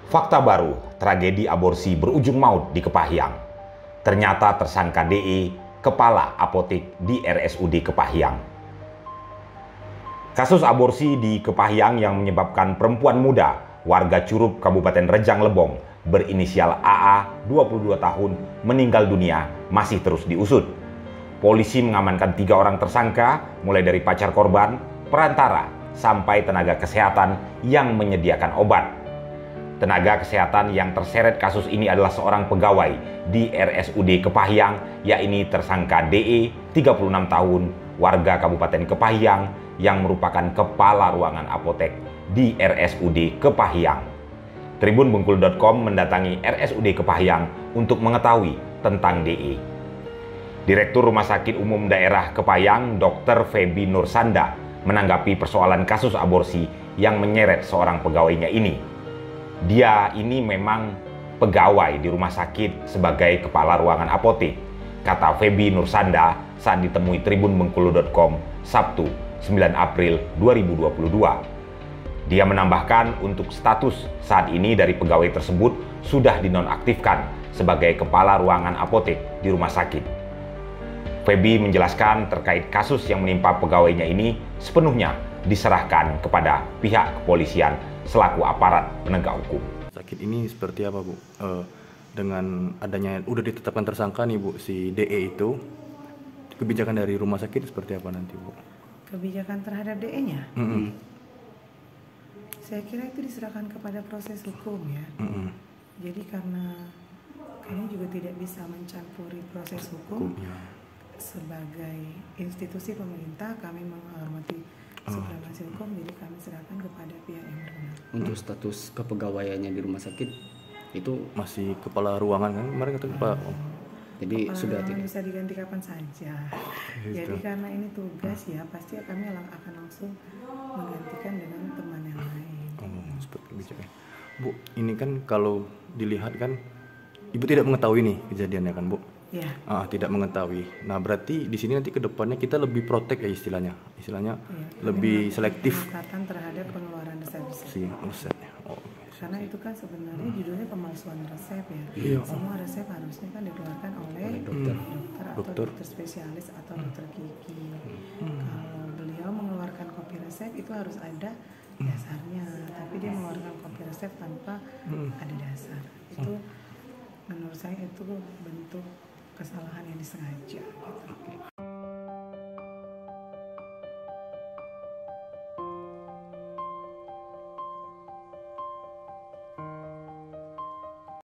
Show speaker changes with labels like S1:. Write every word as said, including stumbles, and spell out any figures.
S1: Fakta baru, tragedi aborsi berujung maut di Kepahyang. Ternyata tersangka D E, kepala apotek di R S U D Kepahyang. Kasus aborsi di Kepahyang yang menyebabkan perempuan muda, warga Curup Kabupaten Rejang Lebong, berinisial A A, dua puluh dua tahun, meninggal dunia, masih terus diusut. Polisi mengamankan tiga orang tersangka, mulai dari pacar korban, perantara, sampai tenaga kesehatan yang menyediakan obat. Tenaga kesehatan yang terseret kasus ini adalah seorang pegawai di R S U D Kepahyang, yakni tersangka D E, tiga puluh enam tahun, warga Kabupaten Kepahyang, yang merupakan kepala ruangan apotek di R S U D Kepahyang. Tribun Bengkulu titik com mendatangi R S U D Kepahyang untuk mengetahui tentang D E. Direktur Rumah Sakit Umum Daerah Kepahyang, Dokter Feby Nursanda, menanggapi persoalan kasus aborsi yang menyeret seorang pegawainya ini. Dia ini memang pegawai di rumah sakit sebagai kepala ruangan apotek, kata Feby Nursanda saat ditemui Tribun Bengkulu titik com Sabtu sembilan April dua ribu dua puluh dua. Dia menambahkan untuk status saat ini dari pegawai tersebut sudah dinonaktifkan sebagai kepala ruangan apotek di rumah sakit. Feby menjelaskan terkait kasus yang menimpa pegawainya ini sepenuhnya diserahkan kepada pihak kepolisian selaku aparat penegak hukum.
S2: Sakit ini seperti apa, Bu? E, dengan adanya udah ditetapkan tersangka nih, Bu, si D E itu, kebijakan dari rumah sakit seperti apa nanti, Bu?
S3: Kebijakan terhadap D E-nya?
S2: Mm -hmm.
S3: Saya kira itu diserahkan kepada proses hukum ya.
S2: Mm -hmm.
S3: Jadi karena kami juga tidak bisa mencampuri proses hukum.
S2: hukum ya.
S3: Sebagai institusi pemerintah, kami menghormati supremasi hukum, jadi kami serahkan kepada pihak yang berwenang.
S4: Untuk status kepegawaiannya di rumah sakit itu
S2: masih kepala ruangan kan kemarin kata Pak.
S3: Oh,
S4: jadi
S3: kepala
S4: sudah
S3: ruangan
S4: tidak
S3: bisa diganti kapan saja. Jadi karena ini tugas ya, pasti kami akan langsung menggantikan dengan teman yang lain.
S2: Oh, seperti kebijakan. Bu, ini kan kalau dilihat kan Ibu tidak mengetahui nih kejadiannya kan, Bu?
S3: Ya.
S2: Ah, tidak mengetahui. Nah, berarti di sini nanti ke depannya kita lebih protek ya istilahnya. Istilahnya ya, lebih selektif
S3: pengetatan terhadap pengeluaran resep.
S2: Si resepnya. Oh,
S3: karena itu kan sebenarnya judulnya pemalsuan resep ya.
S2: Iya.
S3: Semua resep harusnya kan dikeluarkan oleh dokter, dokter atau dokter. dokter spesialis atau dokter gigi. Hmm. Kalau beliau mengeluarkan kopi resep itu harus ada dasarnya, tapi dia mengeluarkan kopi resep tanpa hmm. ada dasar. Itu menurut saya itu bentuk kesalahan yang disengaja gitu.